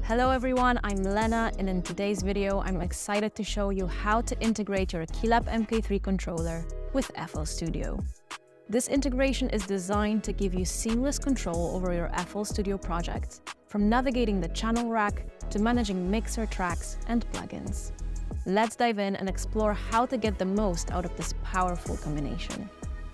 Hello everyone, I'm Lena, and in today's video, I'm excited to show you how to integrate your KeyLab mk3 controller with FL Studio. This integration is designed to give you seamless control over your FL Studio projects, from navigating the channel rack to managing mixer tracks and plugins. Let's dive in and explore how to get the most out of this powerful combination.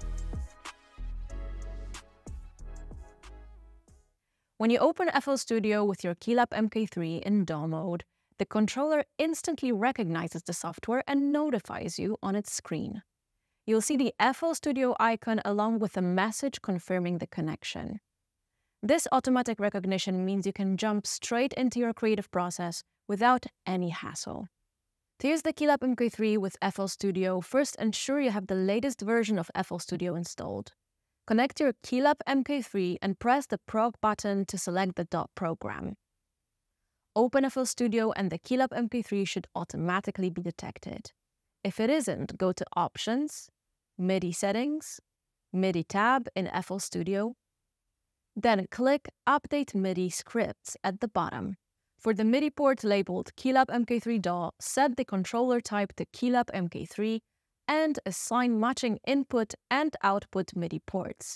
When you open FL Studio with your KeyLab mk3 in DAW mode, the controller instantly recognizes the software and notifies you on its screen. You'll see the FL Studio icon along with a message confirming the connection. This automatic recognition means you can jump straight into your creative process without any hassle. To use the KeyLab mk3 with FL Studio, first ensure you have the latest version of FL Studio installed. Connect your KeyLab mk3 and press the Prog button to select the DAW program. Open FL Studio and the KeyLab mk3 should automatically be detected. If it isn't, go to Options, MIDI Settings, MIDI tab in FL Studio. Then click Update MIDI Scripts at the bottom. For the MIDI port labeled KeyLab mk3 DAW, set the controller type to KeyLab mk3 and assign matching input and output MIDI ports,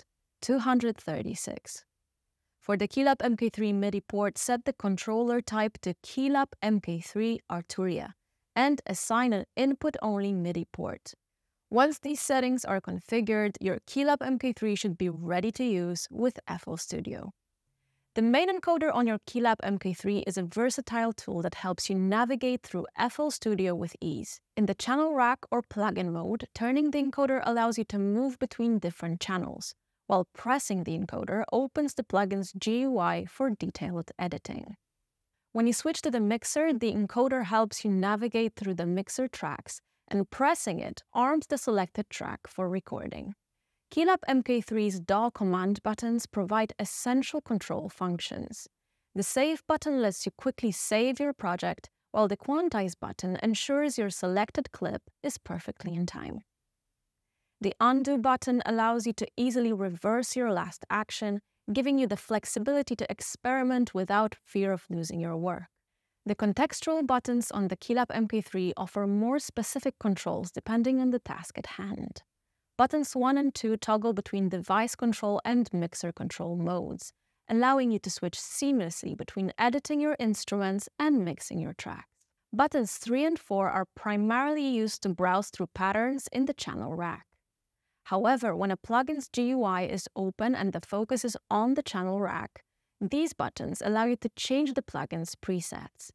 236. For the KeyLab mk3 MIDI port, set the controller type to KeyLab mk3 Arturia and assign an input-only MIDI port. Once these settings are configured, your KeyLab mk3 should be ready to use with FL Studio. The main encoder on your KeyLab mk3 is a versatile tool that helps you navigate through FL Studio with ease. In the channel rack or plugin mode, turning the encoder allows you to move between different channels, while pressing the encoder opens the plugin's GUI for detailed editing. When you switch to the mixer, the encoder helps you navigate through the mixer tracks, and pressing it arms the selected track for recording. KeyLab mk3's DAW command buttons provide essential control functions. The Save button lets you quickly save your project, while the Quantize button ensures your selected clip is perfectly in time. The Undo button allows you to easily reverse your last action, giving you the flexibility to experiment without fear of losing your work. The contextual buttons on the KeyLab mk3 offer more specific controls depending on the task at hand. Buttons 1 and 2 toggle between device control and mixer control modes, allowing you to switch seamlessly between editing your instruments and mixing your tracks. Buttons 3 and 4 are primarily used to browse through patterns in the channel rack. However, when a plugin's GUI is open and the focus is on the channel rack, these buttons allow you to change the plugin's presets.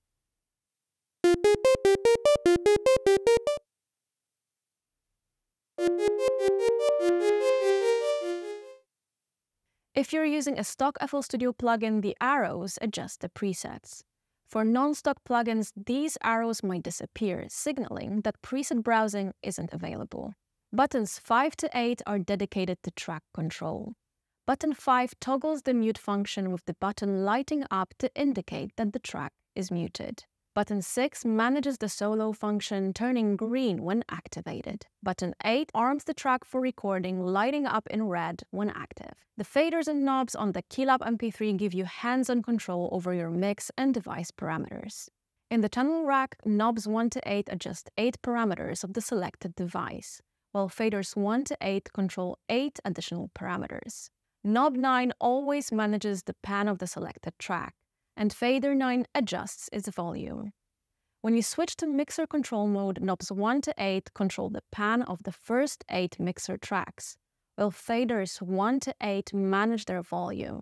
If you're using a stock FL Studio plugin, the arrows adjust the presets. For non-stock plugins, these arrows might disappear, signaling that preset browsing isn't available. Buttons 5 to 8 are dedicated to track control. Button 5 toggles the mute function with the button lighting up to indicate that the track is muted. Button 6 manages the solo function, turning green when activated. Button 8 arms the track for recording, lighting up in red when active. The faders and knobs on the KeyLab mk3 give you hands-on control over your mix and device parameters. In the channel rack, knobs 1 to 8 adjust 8 parameters of the selected device, while faders 1 to 8 control 8 additional parameters. Knob 9 always manages the pan of the selected track, and fader 9 adjusts its volume. When you switch to mixer control mode, knobs 1 to 8 control the pan of the first 8 mixer tracks, while faders 1 to 8 manage their volume.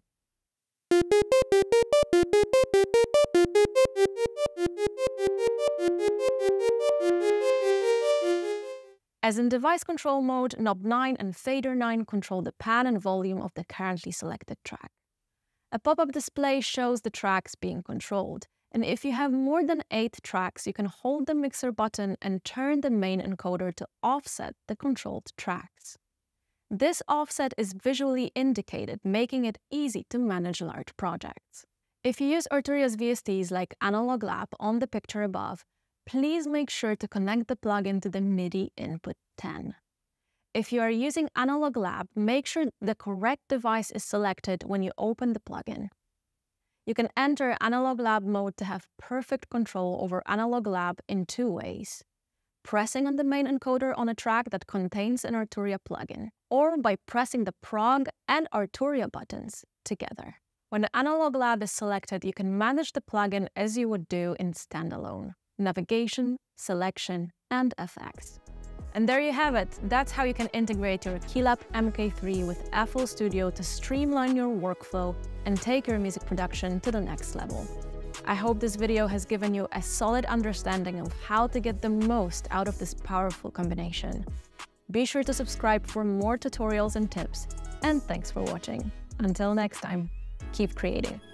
As in device control mode, knob 9 and fader 9 control the pan and volume of the currently selected track. A pop-up display shows the tracks being controlled, and if you have more than 8 tracks, you can hold the mixer button and turn the main encoder to offset the controlled tracks. This offset is visually indicated, making it easy to manage large projects. If you use Arturia's VSTs like Analog Lab on the picture above, please make sure to connect the plugin to the MIDI input 10. If you are using Analog Lab, make sure the correct device is selected when you open the plugin. You can enter Analog Lab mode to have perfect control over Analog Lab in two ways: pressing on the main encoder on a track that contains an Arturia plugin, or by pressing the Prog and Arturia buttons together. When the Analog Lab is selected, you can manage the plugin as you would do in standalone: navigation, selection, and effects. And there you have it. That's how you can integrate your KeyLab mk3 with FL Studio to streamline your workflow and take your music production to the next level. I hope this video has given you a solid understanding of how to get the most out of this powerful combination. Be sure to subscribe for more tutorials and tips, and thanks for watching. Until next time, keep creating.